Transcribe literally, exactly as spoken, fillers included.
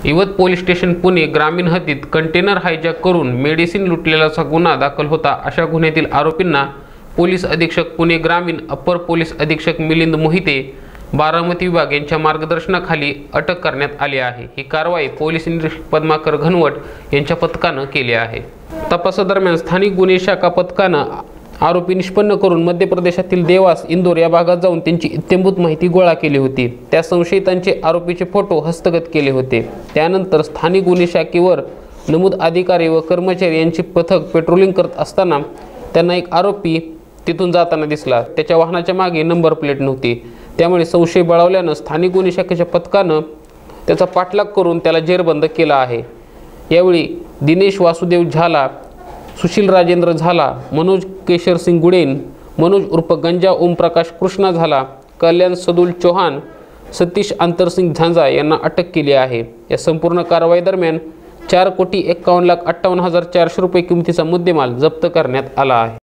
इवत police station Pune ग्रामीण हद्दीत container hijack करून मेडिसिन लुटलेल्याचा गुन्हा दाखल होता। अशा गुन्ह्यातील आरोपींना पोलीस अधीक्षक पुणे ग्रामीण अप्पर पोलीस अधीक्षक मिलिंद मोहिते बारामती विभाग यांच्या मार्गदर्शनाखाली अटक करण्यात आली आहे। ही कारवाई पोलीस निरीक्षक पद्माकर घनवट यांच्या पथकाने केली आहे। तपासादरम्यान स्थानिक गुन्हे शाखा पथकाने आरोपी निष्पन्न करून मध्य प्रदेशातील देवास इंदोर या भागात जाऊन त्यांची इत्थंभूत माहिती गोळा केली होती। त्या संशयितांचे आरोपीचे फोटो हस्तगत केले होते। त्यानंतर स्थानिक गुन्हे शाखेवर नमूद अधिकारी व कर्मचारी यांचे पथक पेट्रोलिंग करत असताना त्यांना एक आरोपी तिथून जाताना दिसला। त्याच्या वाहनाच्या मागे नंबर प्लेट नव्हती, त्यामुळे संशय बळावल्याने स्थानिक गुन्हे शाखेच्या पथकाने त्याचा पाठलाग करून त्याला जेरबंद केला आहे। यावेळी दिनेश वासुदेव झाला, सुशील राजेंद्र झाला, मनोज केशर सिंग गुडेन, मनोज उर्फ गंजा ओमप्रकाश कृष्णा झाला, कल्याण सदुल चौहान, सतीश अंतरसिंग झांजा यांना अटक केली आहे। या संपूर्ण कारवाई दरम्यान चार कोटी एक्कावन्न लाख अठ्ठावन्न हजार चारशे रुपये किमतीचा मुद्देमाल जप्त करण्यात आला आहे।